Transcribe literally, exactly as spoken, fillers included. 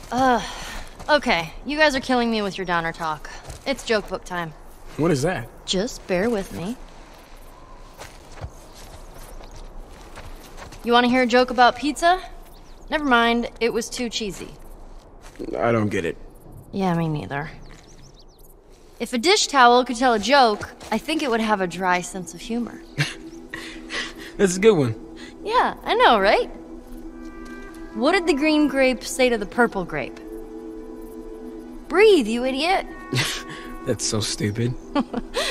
Uh, okay. You guys are killing me with your downer talk. It's joke book time. What is that? Just bear with me. You want to hear a joke about pizza? Never mind, it was too cheesy. I don't get it. Yeah, me neither. If a dish towel could tell a joke, I think it would have a dry sense of humor. That's a good one. Yeah, I know, right? What did the green grape say to the purple grape? Breathe, you idiot! That's so stupid.